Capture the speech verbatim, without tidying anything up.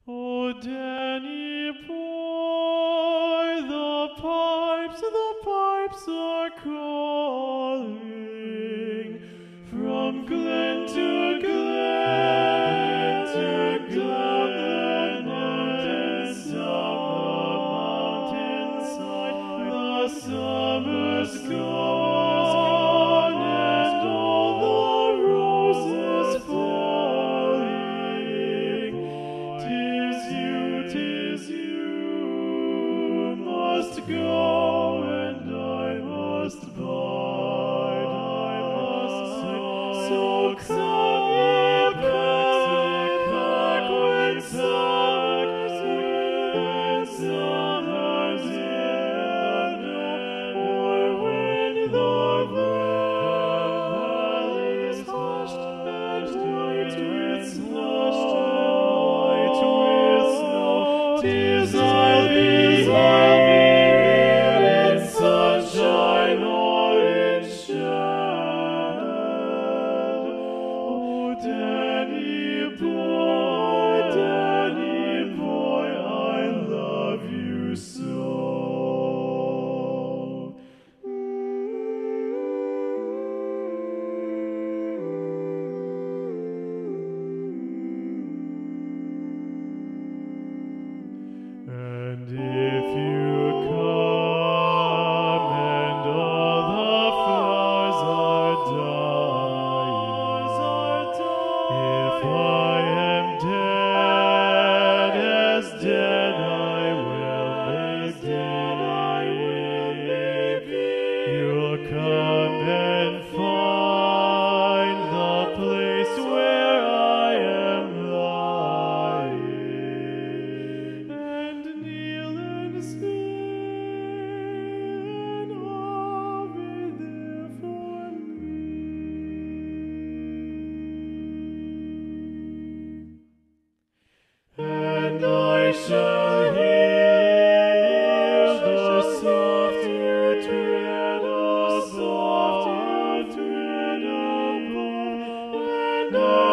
Oh, Danny boy, the pipes, the pipes are calling from glen to glen to glen, mountainside, the summer's gone and all the roses falling. 'Tis you, 'tis you must go, and I must bide, I must say, so come ye back, back when summer's here, when summer's here, or when the valley is hushed and white with snow, white with snow. 'Tis I'll be, I'll be here in sunshine or in shadow. Oh, Danny boy, Danny boy, I love you so. And if you come and all the flowers are dying, if I am dead, as dead I will maybe, you'll come and find the place where I am lying, and kneel and say, and I'll be there for me. And I shall hear the soft you tread, oh, soft you tread above, and I